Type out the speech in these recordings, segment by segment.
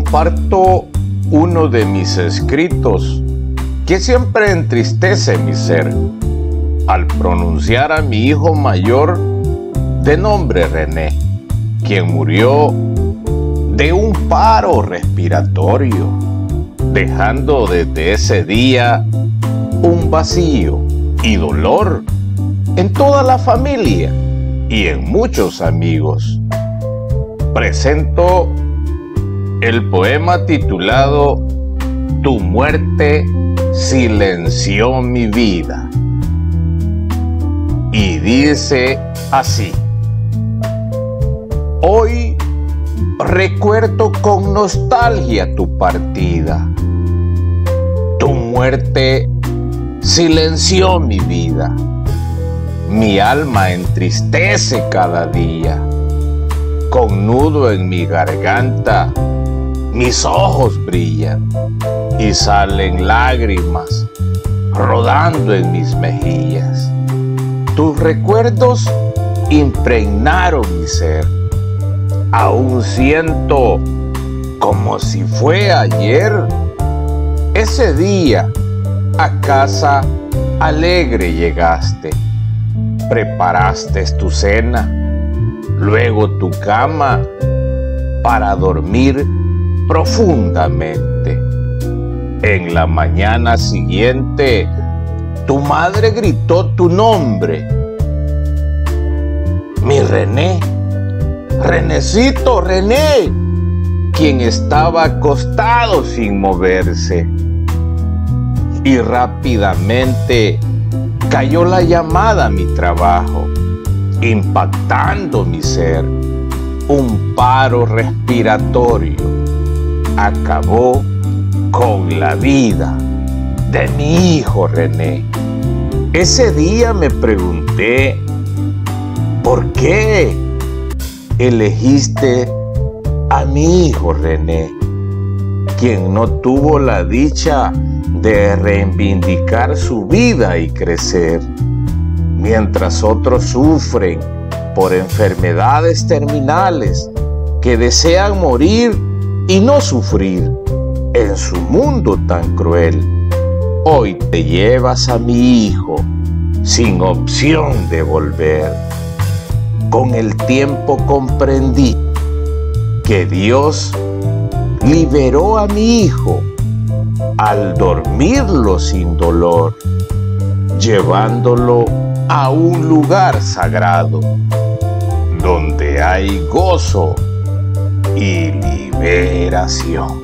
comparto uno de mis escritos que siempre entristece mi ser al pronunciar a mi hijo mayor de nombre René, quien murió de un paro respiratorio, dejando desde ese día un vacío y dolor en toda la familia y en muchos amigos. Presento el poema titulado Tu muerte silenció mi vida. Y dice así: hoy recuerdo con nostalgia tu partida. Tu muerte silenció mi vida. Mi alma entristece cada día. Con nudo en mi garganta, mis ojos brillan y salen lágrimas rodando en mis mejillas. Tus recuerdos impregnaron mi ser. Aún siento como si fue ayer. Ese día a casa alegre llegaste. Preparaste tu cena, luego tu cama para dormir profundamente. En la mañana siguiente, tu madre gritó tu nombre. Mi René, Renecito, René, quien estaba acostado sin moverse. Y rápidamente cayó la llamada a mi trabajo, impactando mi ser. Un paro respiratorio acabó con la vida de mi hijo René. Ese día me pregunté, ¿por qué elegiste a mi hijo René, quien no tuvo la dicha de reivindicar su vida y crecer, mientras otros sufren por enfermedades terminales que desean morir y no sufrir en su mundo tan cruel? Hoy te llevas a mi hijo sin opción de volver. Con el tiempo comprendí que Dios liberó a mi hijo al dormirlo sin dolor, llevándolo a un lugar sagrado donde hay gozo y liberación.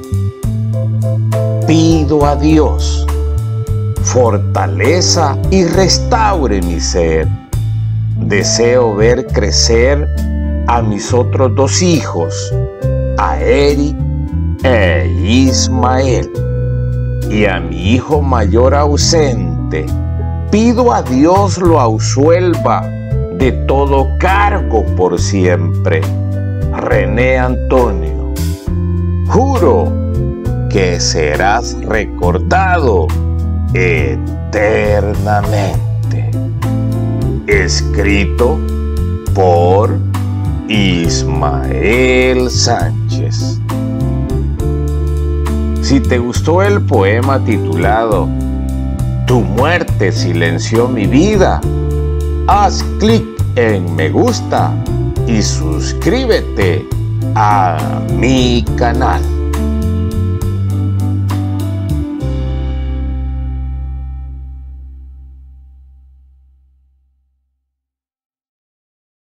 Pido a Dios fortaleza y restaure mi ser. Deseo ver crecer a mis otros dos hijos, a Eric e Ismael, y a mi hijo mayor ausente. Pido a Dios lo absuelva de todo cargo por siempre. René Antonio, juro que serás recordado eternamente. Escrito por Ismael Sánchez. Si te gustó el poema titulado Tu muerte silenció mi vida, haz clic en me gusta y suscríbete a mi canal.